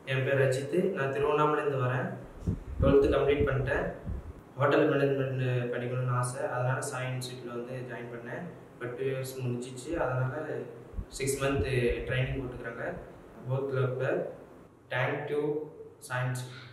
என் பேர் ரஜித். நான் திருவண்ணாமலேருந்து வரேன். 12th கம்ப்ளீட் பண்ணிட்டேன். ஹோட்டல் மேனேஜ்மெண்ட் படிக்கணும்னு ஆசை. அதனால் சாய் இன்ஸ்டியூட்டில் வந்து ஜாயின் பண்ணேன். பட் 2 years முடிஞ்சிச்சு. அதனால் 6 month ட்ரைனிங் போட்டுக்கிறாங்க. போத் லெவலில் தேங்க் டு சாய் இன்ஸ்டியூட்.